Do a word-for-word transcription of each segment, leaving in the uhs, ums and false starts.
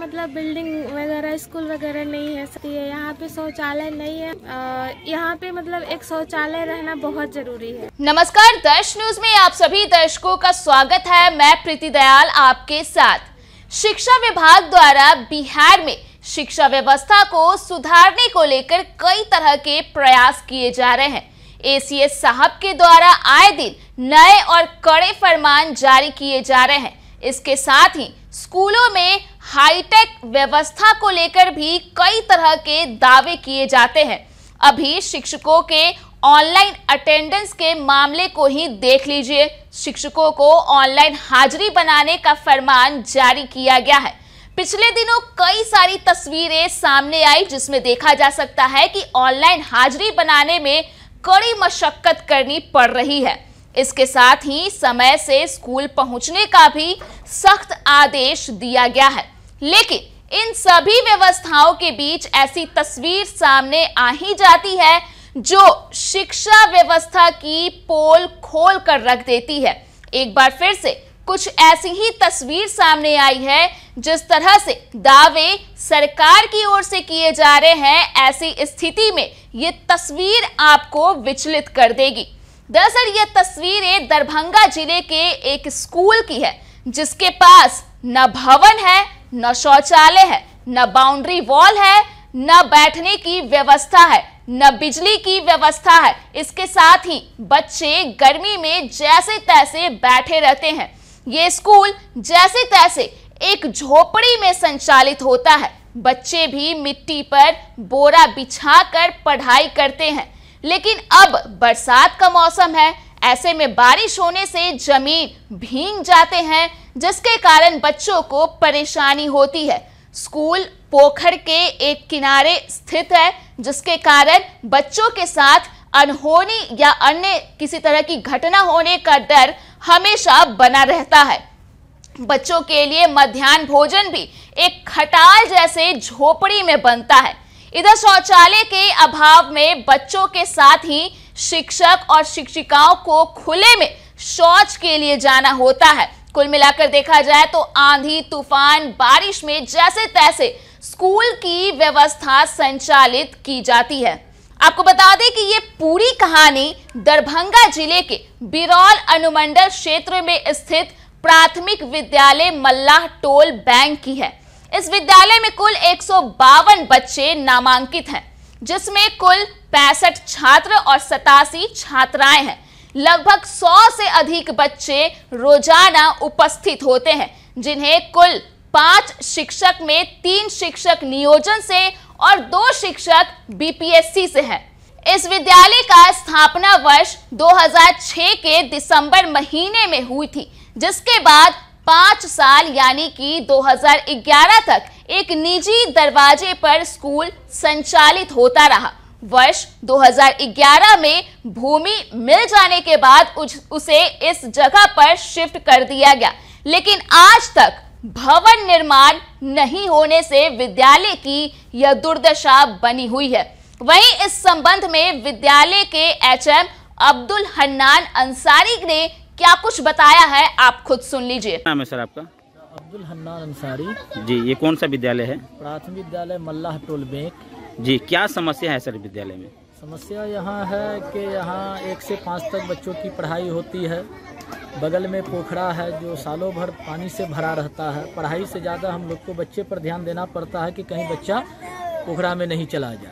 मतलब बिल्डिंग वगैरह स्कूल वगैरह नहीं है, यहाँ पे शौचालय नहीं है। यहाँ पे मतलब एक शौचालय रहना बहुत जरूरी है। नमस्कार, दर्श न्यूज में आप सभी दर्शकों का स्वागत है। मैं प्रीति दयाल आपके साथ। शिक्षा विभाग द्वारा बिहार में शिक्षा व्यवस्था को सुधारने को लेकर कई तरह के प्रयास किए जा रहे हैं। एसीएस साहब के द्वारा आए दिन नए और कड़े फरमान जारी किए जा रहे हैं। इसके साथ ही स्कूलों में हाईटेक व्यवस्था को लेकर भी कई तरह के दावे किए जाते हैं। अभी शिक्षकों के ऑनलाइन अटेंडेंस के मामले को ही देख लीजिए। शिक्षकों को ऑनलाइन हाजिरी बनाने का फरमान जारी किया गया है। पिछले दिनों कई सारी तस्वीरें सामने आई जिसमें देखा जा सकता है कि ऑनलाइन हाजिरी बनाने में कड़ी मशक्कत करनी पड़ रही है। इसके साथ ही समय से स्कूल पहुंचने का भी सख्त आदेश दिया गया है। लेकिन इन सभी व्यवस्थाओं के बीच ऐसी तस्वीर सामने आ ही जाती है जो शिक्षा व्यवस्था की पोल खोल कर रख देती है। एक बार फिर से कुछ ऐसी ही तस्वीर सामने आई है। जिस तरह से दावे सरकार की ओर से किए जा रहे हैं, ऐसी स्थिति में ये तस्वीर आपको विचलित कर देगी। दरअसल ये तस्वीरें दरभंगा जिले के एक स्कूल की है जिसके पास न भवन है, न शौचालय है, न बाउंड्री वॉल है, न बैठने की व्यवस्था है, न बिजली की व्यवस्था है। इसके साथ ही बच्चे गर्मी में जैसे तैसे बैठे रहते हैं। ये स्कूल जैसे तैसे एक झोपड़ी में संचालित होता है। बच्चे भी मिट्टी पर बोरा बिछाकर पढ़ाई करते हैं। लेकिन अब बरसात का मौसम है, ऐसे में बारिश होने से जमीन भीग जाते हैं जिसके कारण बच्चों को परेशानी होती है। स्कूल पोखर के एक किनारे स्थित है जिसके कारण बच्चों के साथ अनहोनी या अन्य किसी तरह की घटना होने का डर हमेशा बना रहता है। बच्चों के लिए मध्याह्न भोजन भी एक खटाल जैसे झोपड़ी में बनता है। इधर शौचालय के अभाव में बच्चों के साथ ही शिक्षक और शिक्षिकाओं को खुले में शौच के लिए जाना होता है। कुल मिलाकर देखा जाए तो आंधी तूफान बारिश में जैसे तैसे स्कूल की व्यवस्था संचालित की जाती है। आपको बता दें कि ये पूरी कहानी दरभंगा जिले के बिरौल अनुमंडल क्षेत्र में स्थित प्राथमिक विद्यालय मल्लाह टोल बैंक की है। इस विद्यालय में कुल एक सौ बावन बच्चे नामांकित हैं जिसमें कुल पैंसठ छात्र और सतासी छात्राएं हैं। लगभग सौ से अधिक बच्चे रोजाना उपस्थित होते हैं जिन्हें कुल पांच शिक्षक में तीन शिक्षक नियोजन से और दो शिक्षक बीपीएससी से हैं। इस विद्यालय का स्थापना वर्ष दो हज़ार छह के दिसंबर महीने में हुई थी जिसके बाद पांच साल यानी कि दो हज़ार ग्यारह तक एक निजी दरवाजे पर स्कूल संचालित होता रहा। वर्ष दो हज़ार ग्यारह में भूमि मिल जाने के बाद उसे इस जगह पर शिफ्ट कर दिया गया, लेकिन आज तक भवन निर्माण नहीं होने से विद्यालय की यह दुर्दशा बनी हुई है। वहीं इस संबंध में विद्यालय के एचएम अब्दुल हन्नान अंसारी ने क्या कुछ बताया है, आप खुद सुन लीजिए। नाम है सर आपका? अब्दुल हन्नान अंसारी जी। ये कौन सा विद्यालय है? प्राथमिक विद्यालय मल्लाह टोल बैंक जी। क्या समस्या है सर विद्यालय में? समस्या यहाँ है कि यहाँ एक से पाँच तक बच्चों की पढ़ाई होती है। बगल में पोखरा है जो सालों भर पानी से भरा रहता है। पढ़ाई से ज़्यादा हम लोग को बच्चे पर ध्यान देना पड़ता है कि कहीं बच्चा पोखरा में नहीं चला जाए।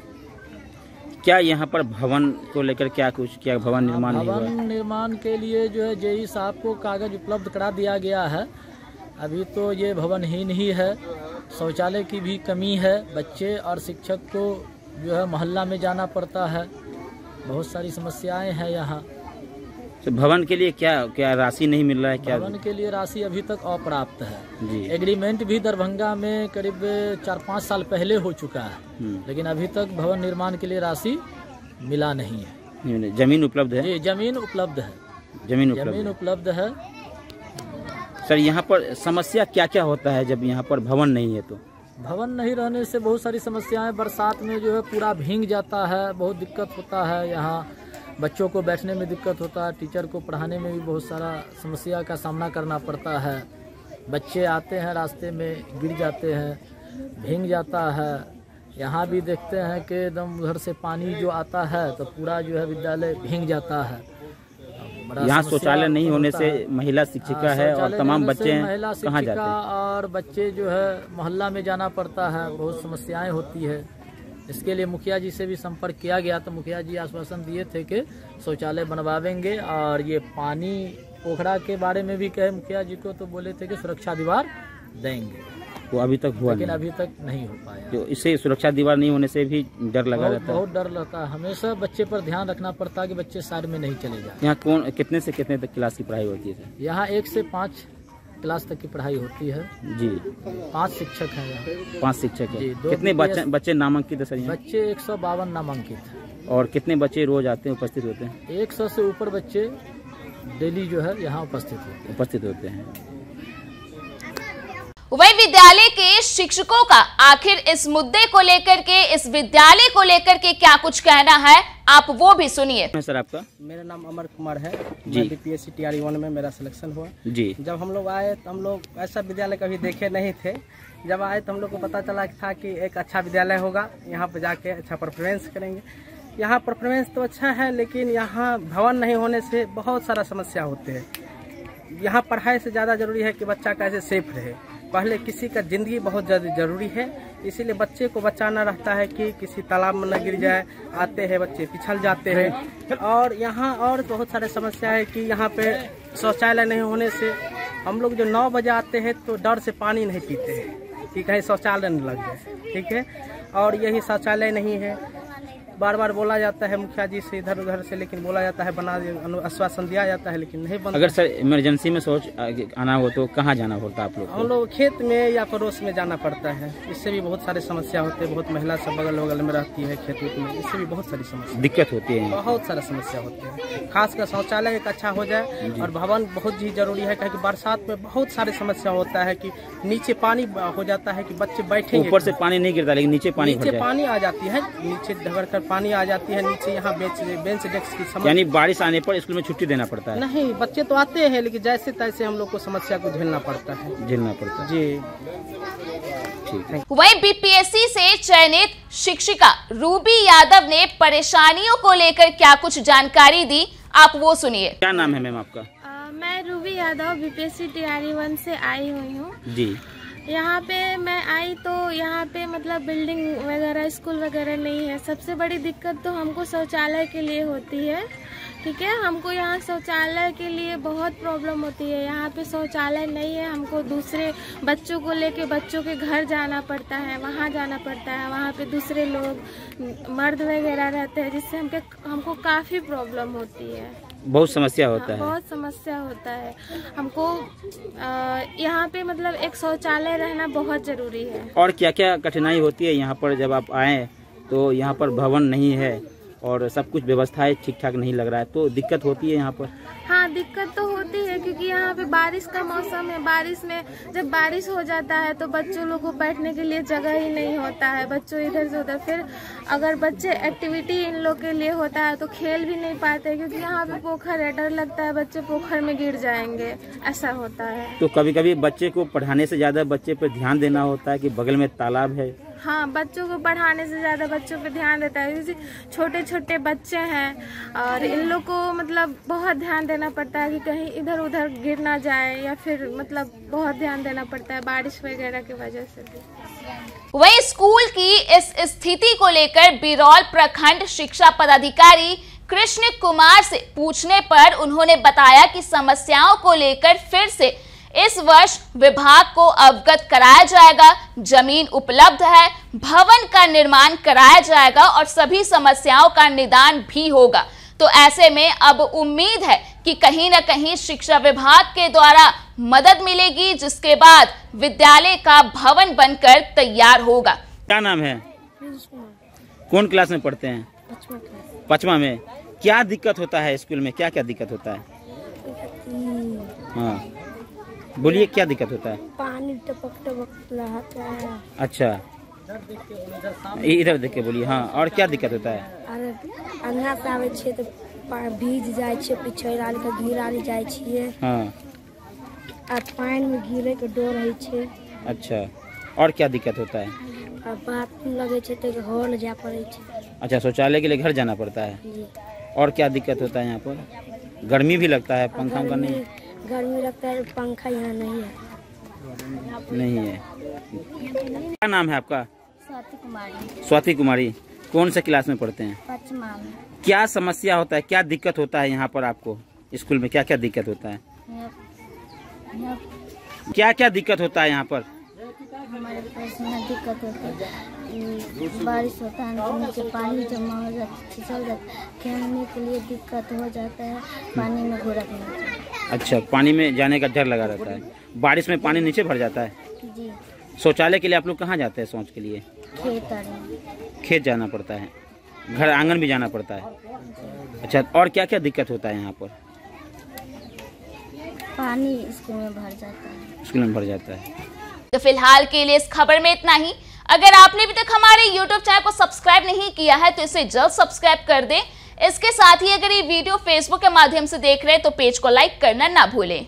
क्या यहाँ पर भवन को लेकर क्या कुछ क्या भवन निर्माण नहीं हुआ? भवन निर्माण के लिए जो है जेई साहब को कागज उपलब्ध करा दिया गया है। अभी तो ये भवनहीन ही है। शौचालय की भी कमी है। बच्चे और शिक्षक को जो है मोहल्ला में जाना पड़ता है। बहुत सारी समस्याएं हैं यहाँ। तो भवन के लिए क्या क्या राशि नहीं मिल रहा है? क्या भवन के लिए राशि अभी तक अप्राप्त है जी। एग्रीमेंट भी दरभंगा में करीब चार पाँच साल पहले हो चुका है, लेकिन अभी तक भवन निर्माण के लिए राशि मिला नहीं है। जमीन उपलब्ध है? जी, जमीन उपलब्ध है। जमीन उपलब्ध जमीन उपलब्ध है। सर यहाँ पर समस्या क्या क्या होता है जब यहाँ पर भवन नहीं है? तो भवन नहीं रहने से बहुत सारी समस्याएं, बरसात में जो है पूरा भीग जाता है, बहुत दिक्कत होता है। यहाँ बच्चों को बैठने में दिक्कत होता है, टीचर को पढ़ाने में भी बहुत सारा समस्या का सामना करना पड़ता है। बच्चे आते हैं रास्ते में गिर जाते हैं, भीग जाता है। यहाँ भी देखते हैं कि एकदम उधर से पानी जो आता है तो पूरा जो है विद्यालय भीग जाता है। यहाँ शौचालय नहीं होने से महिला शिक्षिका है और तमाम बच्चे महिला कहाँ जाते हैं? और बच्चे जो है मोहल्ला में जाना पड़ता है, बहुत समस्याएं होती है। इसके लिए मुखिया जी से भी संपर्क किया गया तो मुखिया जी आश्वासन दिए थे कि शौचालय बनवाएंगे। और ये पानी पोखरा के बारे में भी कहे मुखिया जी को तो बोले थे कि सुरक्षा दीवार देंगे, वो अभी तक हुआ लेकिन नहीं। अभी तक नहीं हो पाया। तो इससे सुरक्षा दीवार नहीं होने से भी डर लगा बहुत, रहता है। बहुत डर लगता है। हमेशा बच्चे पर ध्यान रखना पड़ता है कि बच्चे साइड में नहीं चले जाए। यहाँ कौन कितने से कितने तक क्लास की पढ़ाई होती है सर? यहाँ एक से पाँच क्लास तक की पढ़ाई होती है जी। पाँच शिक्षक हैं यहाँ। पांच शिक्षक जी, है। दो कितने बी पी एस बच्चे बच्चे नामांकित है सर यहाँ? बच्चे एक सौ बावन नामांकित हैं और कितने बच्चे रोज आते हैं, उपस्थित होते हैं? एक सौ से ऊपर बच्चे डेली जो है यहाँ उपस्थित होते हैं। उपस्थित होते हैं। वही विद्यालय के शिक्षकों का आखिर इस मुद्दे को लेकर के, इस विद्यालय को लेकर के क्या कुछ कहना है, आप वो भी सुनिए। सर आपका? मेरा नाम अमर कुमार है। जी। मैं बीपीएससी टीआरई वन में मेरा सिलेक्शन हुआ। जी। जब हम लोग आए तो हम लोग ऐसा विद्यालय कभी देखे नहीं थे। जब आए तो हम लोग को पता चला था कि एक अच्छा विद्यालय होगा, यहाँ पे जाके अच्छा परफॉर्मेंस करेंगे। यहाँ परफॉर्मेंस तो अच्छा है, लेकिन यहाँ भवन नहीं होने से बहुत सारा समस्या होते हैं। यहाँ पढ़ाई से ज़्यादा जरूरी है कि बच्चा कैसे सेफ रहे। पहले किसी का ज़िंदगी बहुत ज़्यादा ज़रूरी है, इसीलिए बच्चे को बचाना रहता है कि किसी तालाब में न गिर जाए। आते हैं बच्चे पिछल जाते हैं। और यहाँ और बहुत सारे समस्या है कि यहाँ पे शौचालय नहीं होने से हम लोग जो नौ बजे आते हैं तो डर से पानी नहीं पीते हैं कि कहीं शौचालय न लग जाए। ठीक है, और यही शौचालय नहीं है। बार बार बोला जाता है मुखिया जी से इधर उधर से, लेकिन बोला जाता है बना आश्वासन दिया जाता है, लेकिन नहीं बनता। अगर सर इमरजेंसी में सोच आना हो तो कहाँ जाना पड़ता है आप लोग हम को? लोग खेत में या पड़ोस में जाना पड़ता है। इससे भी बहुत सारी समस्या होती है। बहुत महिला सब बगल बगल में रहती है खेत वेत में, इससे भी बहुत सारी समस्या दिक्कत होती है। बहुत सारा समस्या होती है। खासकर शौचालय एक अच्छा हो जाए और भवन बहुत ही जरूरी है, क्योंकि बरसात में बहुत सारी समस्या होता है कि नीचे पानी हो जाता है कि बच्चे बैठेंगे। ऊपर से पानी नहीं गिरता लेकिन नीचे पानी भर नीचे जाए। पानी आ जाती है, नीचे ढगर कर पानी आ जाती है नीचे। यहाँ बेंच बेंच डेस्क की समस्या, यानी बारिश आने पर स्कूल में छुट्टी देना पड़ता है? नहीं, बच्चे तो आते हैं, लेकिन जैसे तैसे हम लोग को समस्या को झेलना पड़ता है। झेलना पड़ता है। जी। ठीक है। वहीं बीपीएससी से चयनित शिक्षिका रूबी यादव ने परेशानियों को लेकर क्या कुछ जानकारी दी, आप वो सुनिए। क्या नाम है मैम आपका? अ, मैं Ruby Yadav BPSC TRE one से आई हुई हूँ। जी। यहाँ पे मैं आई तो यहाँ पे मतलब बिल्डिंग वगैरह स्कूल वगैरह नहीं है। सबसे बड़ी दिक्कत तो हमको शौचालय के लिए होती है। ठीक है, हमको यहाँ शौचालय के लिए बहुत प्रॉब्लम होती है। यहाँ पे शौचालय नहीं है, हमको दूसरे बच्चों को लेके बच्चों के घर जाना पड़ता है, वहाँ जाना पड़ता है। वहाँ पे दूसरे लोग मर्द वगैरह रहते हैं, जिससे हमके हमको काफ़ी प्रॉब्लम होती है। बहुत समस्या होता है। बहुत समस्या होता है हमको। यहाँ पे मतलब एक शौचालय रहना बहुत जरूरी है। और क्या क्या कठिनाई होती है यहाँ पर जब आप आए तो? यहाँ पर भवन नहीं है और सब कुछ व्यवस्थाएं ठीक ठाक नहीं लग रहा है, तो दिक्कत होती है यहाँ पर? हाँ, दिक्कत तो होती है, क्योंकि यहाँ पे बारिश का मौसम है। बारिश में जब बारिश हो जाता है तो बच्चों लोग को बैठने के लिए जगह ही नहीं होता है। बच्चों इधर से उधर, फिर अगर बच्चे एक्टिविटी इन लोग के लिए होता है तो खेल भी नहीं पाते, क्योंकि यहाँ पे पोखर है, डर लगता है बच्चे पोखर में गिर जाएंगे, ऐसा होता है। तो कभी कभी बच्चे को पढ़ाने से ज्यादा बच्चे पर ध्यान देना होता है कि बगल में तालाब है। हाँ, बच्चों को पढ़ाने से ज़्यादा बच्चों पे ध्यान देता है, क्योंकि छोटे छोटे बच्चे हैं और इन लोग को मतलब बहुत ध्यान देना पड़ता है कि कहीं इधर उधर गिर ना जाए, या फिर मतलब बहुत ध्यान देना पड़ता है बारिश वगैरह की वजह से भी। वहीं स्कूल की इस स्थिति को लेकर बिरौल प्रखंड शिक्षा पदाधिकारी कृष्ण कुमार से पूछने पर उन्होंने बताया कि समस्याओं को लेकर फिर से इस वर्ष विभाग को अवगत कराया जाएगा। जमीन उपलब्ध है, भवन का निर्माण कराया जाएगा और सभी समस्याओं का निदान भी होगा। तो ऐसे में अब उम्मीद है कि कहीं न कहीं शिक्षा विभाग के द्वारा मदद मिलेगी, जिसके बाद विद्यालय का भवन बनकर तैयार होगा। क्या नाम है? कौन क्लास में पढ़ते हैं? पाँचवा में। क्या दिक्कत होता है स्कूल में? क्या क्या दिक्कत होता है? हाँ, बोलिए क्या दिक्कत होता है? पानी टपक टपक रहता है। अच्छा, इधर देख के बोलिए। हाँ, और क्या दिक्कत होता है? अरे अंगना से आवे छिए तो भीज जाए छिए, पिछड़ आल के गिर आल जाए छिए। हाँ, आ पानी में गिरे के डर रही छे। अच्छा, और क्या दिक्कत होता है? आ बात लगे छे तो हॉल जा पड़े छे। अच्छा, शौचालय के लिए घर जाना पड़ता है। जी। और क्या दिक्कत होता है यहाँ पर? गर्मी भी लगता है, पंखा उंखा नहीं? गर्मी लगता है, पंखा यहाँ नहीं है। नहीं है। क्या नाम है आपका? स्वाति कुमारी। स्वाति कुमारी, कौन से क्लास में पढ़ते हैं? पचमा में। क्या समस्या होता है, क्या दिक्कत होता है यहाँ पर आपको? स्कूल में क्या क्या दिक्कत होता है? क्या क्या दिक्कत होता है यहाँ पर? हमारे पास में दिक्कत होती है, बारिश होता है तो नीचे पानी जमा हो जाता है, फिसल जाता है, खेलने के लिए दिक्कत हो जाता है, पानी में घुड़क नहीं। अच्छा, पानी में जाने का डर लगा रहता है। बारिश में पानी नीचे भर जाता है। जी। शौचालय के लिए आप लोग कहाँ जाते हैं शौच के लिए? खेत आने। खेत जाना पड़ता है, घर आंगन भी जाना पड़ता है। अच्छा, और क्या क्या दिक्कत होता है यहाँ पर? पानी स्कूल में भर जाता है। स्कूल में भर जाता है। तो फिलहाल के लिए इस खबर में इतना ही। अगर आपने अभी तक हमारे यूट्यूब चैनल को सब्सक्राइब नहीं किया है तो इसे जल्द सब्सक्राइब कर दें। इसके साथ ही अगर ये वीडियो फेसबुक के माध्यम से देख रहे हैं तो पेज को लाइक करना ना भूलें।